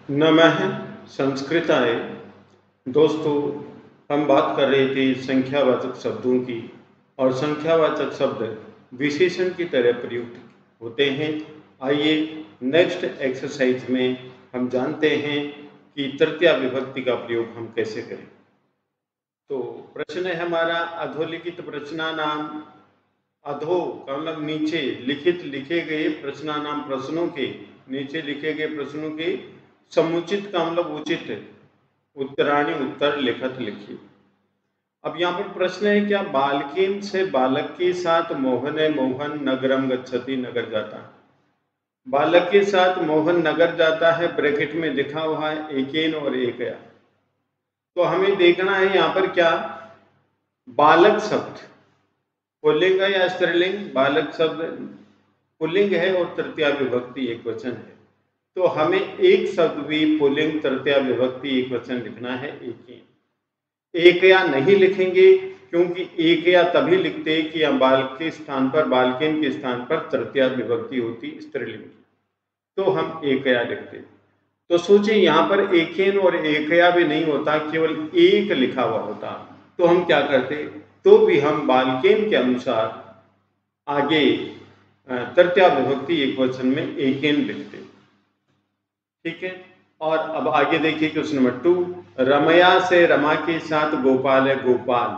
नमः संस्कृताय। दोस्तों, हम बात कर रहे थे संख्यावाचक शब्दों की और संख्यावाचक शब्द विशेषण की तरह प्रयुक्त होते हैं। आइए नेक्स्ट एक्सरसाइज में हम जानते हैं कि तृतीया विभक्ति का प्रयोग हम कैसे करें। तो प्रश्न है हमारा, अधोलिखित प्रश्नानाम, अधो का मतलब नीचे, लिखित लिखे गए प्रश्नानाम प्रश्नों के, नीचे लिखे गए प्रश्नों के समुचित का मतलब उचित उत्तराणी उत्तर लिखत लिखिए। अब यहाँ पर प्रश्न है, क्या बालकेन से बालक के साथ मोहन मोहन नगरम गच्छति, नगर जाता है। बालक के साथ मोहन नगर जाता है, ब्रैकेट में लिखा हुआ है एकेन और एकया। तो हमें देखना है यहाँ पर क्या बालक शब्द पुल्लिंग है या स्त्रीलिंग। बालक शब्द पुल्लिंग है और तृतीया विभक्ति एक वचन है, तो हमें एक शब्द भी पुल्लिंग तृतीया विभक्ति एक वचन लिखना है, एकया नहीं लिखेंगे, क्योंकि एकया तभी लिखते हैं कि बालक के स्थान पर, बालकेन के स्थान पर तृतीया विभक्ति होती स्त्रीलिंग की, तो हम एकया लिखते। तो सोचिए यहाँ पर एकेन और एकया भी नहीं होता, केवल एक लिखा हुआ होता, तो हम क्या करते, तो भी हम बालकेन के अनुसार आगे तृतीया विभक्ति एक वचन में एकेन लिखते। ठीक है, और अब आगे देखिए क्वेश्चन नंबर 2, रमया से रमा के साथ गोपाल है, गोपाल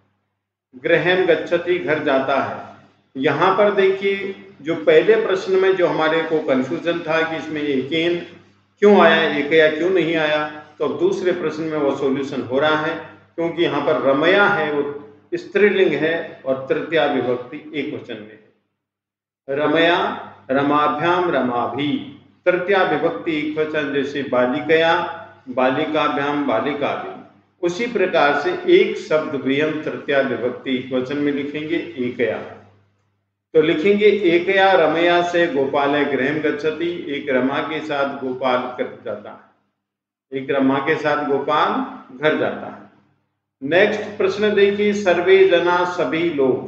गृहम गच्छति, घर जाता है। यहां पर देखिए जो पहले प्रश्न में जो हमारे को कंफ्यूजन था कि इसमें एकेन क्यों आया, एकया क्यों नहीं आया, तो अब दूसरे प्रश्न में वो सॉल्यूशन हो रहा है, क्योंकि यहाँ पर रमया है वो स्त्रीलिंग है और तृतीया विभक्ति एक वचन में है। रमया रमाभ्याम रमाभि, तृतीया विभक्ति एक वचन, जैसे बालिकया बालिकाभ्याम बालिकाभि। उसी प्रकार से एक शब्द भी हम तृतीया विभक्ति एक वचन में लिखेंगे, एकया। तो लिखेंगे एकया रमया से गोपाल गृहम गच्छति, एक रमा के साथ गोपाल घर जाता है, एक रमा के साथ गोपाल घर जाता है। नेक्स्ट प्रश्न देखिए, सर्वे जना सभी लोग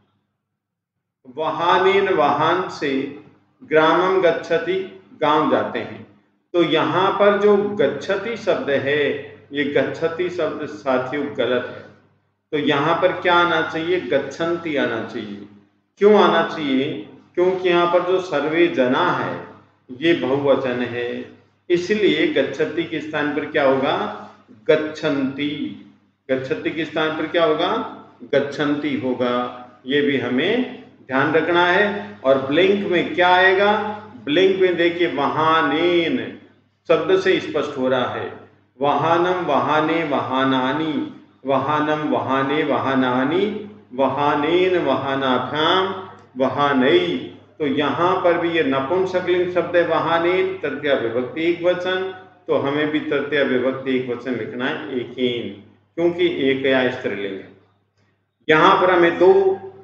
वाहनेन वाहन से ग्रामम गच्छति, गांव जाते हैं। तो यहां पर जो गच्छति शब्द है, ये गच्छति शब्द साथियों गलत है, तो यहां पर क्या आना चाहिए, गच्छन्ति आना चाहिए। क्यों आना चाहिए, क्योंकि यहां पर जो सर्वे जना है ये बहुवचन है, इसलिए गच्छति के स्थान पर क्या होगा, गच्छन्ति। गच्छति के स्थान पर क्या होगा, गच्छन्ति होगा, ये भी हमें ध्यान रखना है। और ब्लिंक में क्या आएगा, ब्लिंक में देखिए वाहनेन शब्द से स्पष्ट हो रहा है, वाहनम वाहने वाहनानी, वाहनम वाहने वाहनानी, वाहनेन वाहनाभ्याम वाहनई। तो यहां पर भी ये नपुंसकलिंग शब्द है वाहनेन, तृतीया विभक्ति एक वचन, तो हमें भी तृतीया विभक्ति एक वचन लिखना है एकेन, क्योंकि एकया स्त्रीलिंग है। यहां पर हमें दो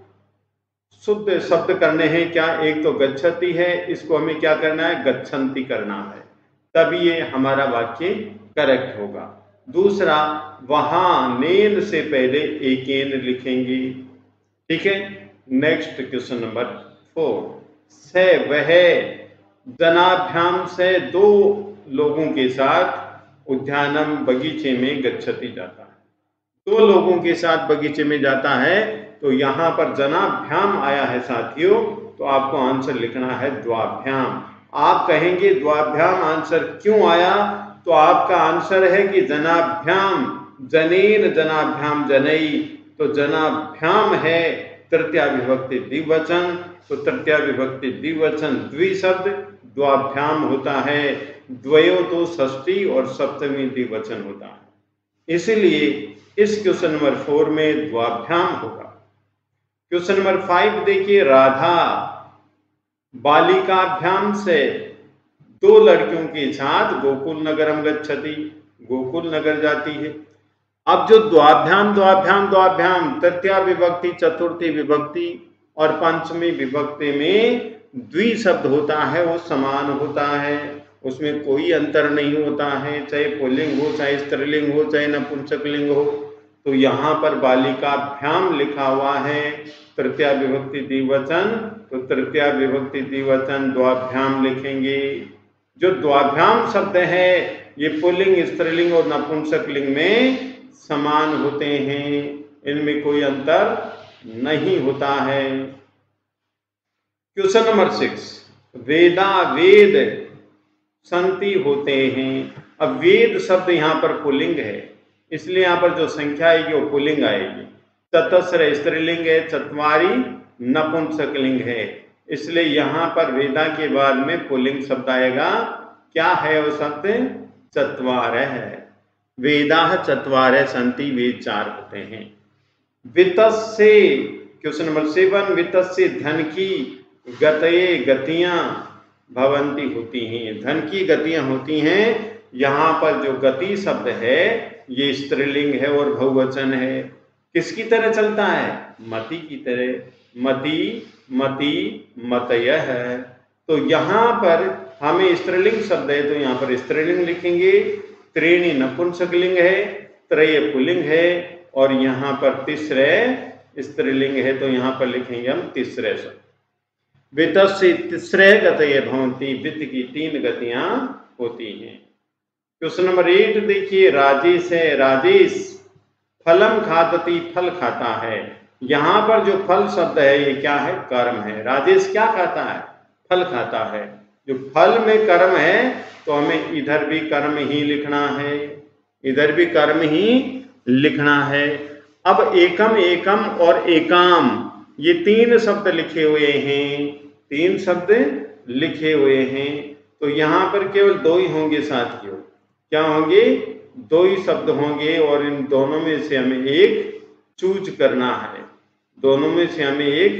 शुद्ध शब्द करने हैं, क्या, एक तो गच्छति है, इसको हमें क्या करना है, गच्छन्ति करना है, तभी ये हमारा वाक्य करेक्ट होगा। दूसरा, वहां नेन से पहले एकेन लिखेंगे। ठीक है, नेक्स्ट क्वेश्चन नंबर 4, से वह जनाभ्याम से दो लोगों के साथ उद्यानम बगीचे में गच्छति जाता है। दो लोगों के साथ बगीचे में जाता है, तो यहां पर जनाभ्याम आया है साथियों, तो आपको आंसर लिखना है द्वाभ्याम। आप कहेंगे द्वाभ्याम आंसर क्यों आया, तो आपका आंसर है कि जनाभ्याम जनेन जनाभ्याम जनई, तो जनाभ्याम है तृतीया विभक्ति द्विवचन, तो तृतीया विभक्ति द्विवचन द्विशब्द द्वाभ्याम होता है, द्वयो तो षष्ठी और सप्तमी द्विवचन होता है, इसलिए इस क्वेश्चन नंबर 4 में द्वाभ्याम होगा। क्वेश्चन नंबर 5 देखिए, राधा बालिकाभ्याम से दो लड़कियों के साथ गोकुल नगरम गच्छति, गोकुल नगर जाती है। अब जो द्वाभ्याम द्वाभ्याम द्वाभ्याम तृतीया विभक्ति चतुर्थी विभक्ति और पंचमी विभक्ति में द्विशब्द होता है, वो समान होता है, उसमें कोई अंतर नहीं होता है, चाहे पुल्लिंग हो चाहे स्त्रीलिंग हो चाहे नपुंसकलिंग हो। तो यहाँ पर बालिकाभ्याम लिखा हुआ है, तृतीया विभक्ति द्विवचन, तो तृतीया विभक्ति द्विवचन द्वाभ्याम लिखेंगे। जो द्वाभ्याम शब्द है ये पुल्लिंग, स्त्रीलिंग और नपुंसकलिंग में समान होते हैं, इनमें कोई अंतर नहीं होता है। क्वेश्चन नंबर 6, वेदा वेद संति होते हैं। अब वेद शब्द यहाँ पर पुल्लिंग है, इसलिए यहाँ पर जो संख्या आएगी वो पुल्लिंग आएगी। चतस्र स्त्रीलिंग है, चत्वारी नपुंसकलिंग है, इसलिए यहाँ पर वेदा के बाद में पुल्लिंग शब्द आएगा। क्या है वो शब्द? चत्वारः है। वेदाः चत्वारः सन्ति, वेद 4 होते हैं। वित्तस्य, क्वेश्चन नंबर 7, वित्तस्य धन की गतये गतियां भवंती होती हैं, धन की गतियां होती हैं। यहाँ पर जो गति शब्द है ये स्त्रीलिंग है और बहुवचन है। किसकी तरह चलता है? मति की तरह। मति, मति, मतयः है। तो यहाँ पर हमें स्त्रीलिंग शब्द है तो यहाँ पर स्त्रीलिंग लिखेंगे, त्रीणि नपुंसकलिंग है, त्रय पुल्लिंग है और यहाँ पर तीसरे स्त्रीलिंग है तो यहाँ पर लिखेंगे हम तीसरे शब्द। वित्तस्य तीसरे गतये भवन्ति, वित्त की 3 गतियां होती हैं। क्वेश्चन नंबर 8 देखिए, राजेश है। राजेश फलम खादति, फल खाता है। यहाँ पर जो फल शब्द है ये क्या है? कर्म है। राजेश क्या खाता है? फल खाता है। जो फल में कर्म है तो हमें इधर भी कर्म ही लिखना है, इधर भी कर्म ही लिखना है। अब एकम, एकम और एकाम ये 3 शब्द लिखे हुए हैं, 3 शब्द लिखे हुए हैं। तो यहाँ पर केवल 2 ही होंगे साथियों। क्या होंगे? 2 ही शब्द होंगे और इन दोनों में से हमें एक चूज करना है। दोनों में से हमें एक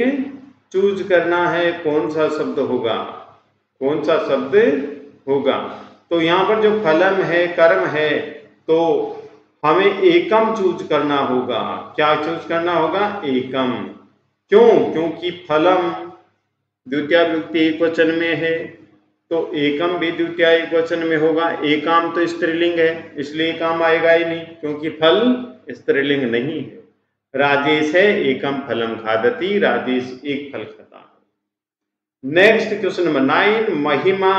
चूज करना है। कौन सा शब्द होगा? कौन सा शब्द होगा? तो यहाँ पर जो फलम है, कर्म है, तो हमें एकम चूज करना होगा। क्या चूज करना होगा? एकम। क्यों? क्योंकि फलम द्वितीय विभक्ति एकवचन में है तो एकम भी द्वितीय एकवचन में होगा। एकाम तो स्त्रीलिंग है इसलिए एकाम आएगा ही नहीं, क्योंकि फल स्त्रीलिंग नहीं है। राजेश है, एकम फलम खादति, राजेश एक फल खाता है। नेक्स्ट क्वेश्चन नंबर 9, महिमा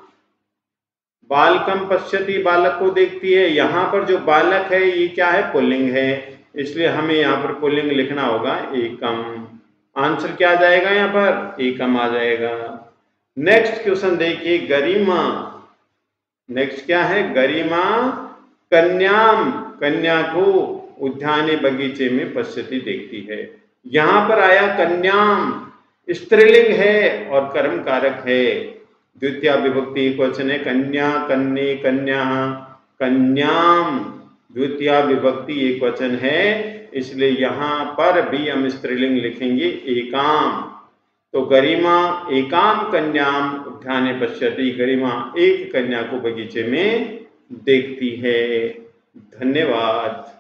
बालकम पश्यति, बालक को देखती है। यहाँ पर जो बालक है ये क्या है? पुल्लिंग है, इसलिए हमें यहाँ पर पुल्लिंग लिखना होगा एकम। आंसर क्या आ जाएगा? यहाँ पर एकम आ जाएगा। नेक्स्ट क्वेश्चन देखिए, गरिमा। नेक्स्ट क्या है? गरिमा कन्याम, कन्या को उद्याने बगीचे में पश्यति, देखती है। यहाँ पर आया कन्याम, स्त्रीलिंग है और कर्म कारक है। द्वितीय विभक्ति एकवचन है। कन्या, कन्ये, कन्या, कन्याम द्वितीय विभक्ति एकवचन है, इसलिए यहाँ पर भी हम स्त्रीलिंग लिखेंगे एकाम। तो गरिमा एकाम कन्याम उद्याने पश्यति, गरिमा एक कन्या को बगीचे में देखती है। धन्यवाद।